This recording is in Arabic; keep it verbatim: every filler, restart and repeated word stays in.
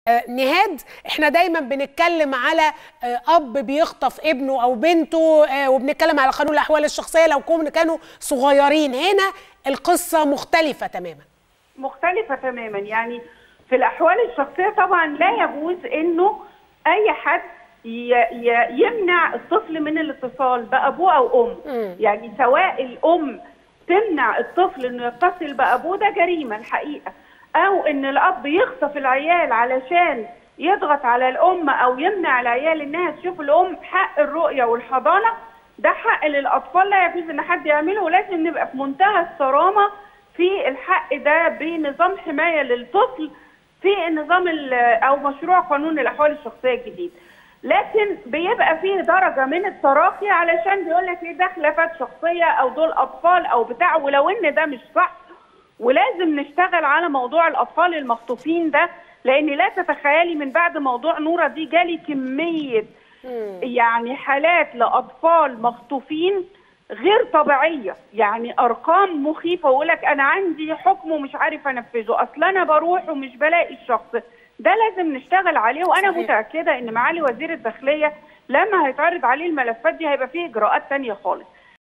نهاد، احنا دايما بنتكلم على اب بيخطف ابنه او بنته، وبنتكلم على قانون الاحوال الشخصيه لو كانوا صغيرين. هنا القصه مختلفه تماما. مختلفه تماما. يعني في الاحوال الشخصيه طبعا لا يجوز انه اي حد يمنع الطفل من الاتصال بابوه او امه. يعني سواء الام تمنع الطفل انه يتصل بابوه، ده جريمه الحقيقه، او ان الاب يخطف العيال علشان يضغط على الام او يمنع العيال انها تشوف الام. حق الرؤيه والحضانه ده حق للاطفال، لا يجوز ان حد يعمله، ولازم نبقى في منتهى الصرامه في الحق ده بنظام حمايه للطفل في النظام او مشروع قانون الاحوال الشخصيه الجديد. لكن بيبقى فيه درجه من التراخي علشان بيقول لك ايه ده خلافات شخصيه او دول اطفال او بتاع، ولو ان ده مش صح. ولازم نشتغل على موضوع الاطفال المخطوفين ده، لان لا تتخيلي من بعد موضوع نوره دي جالي كميه يعني حالات لاطفال مخطوفين غير طبيعيه، يعني ارقام مخيفه. ويقول لك انا عندي حكم ومش عارف انفذه، اصل انا بروح ومش بلاقي الشخص ده. لازم نشتغل عليه، وانا متاكده ان معالي وزير الداخليه لما هيتعرض عليه الملفات دي هيبقى فيه اجراءات ثانيه خالص.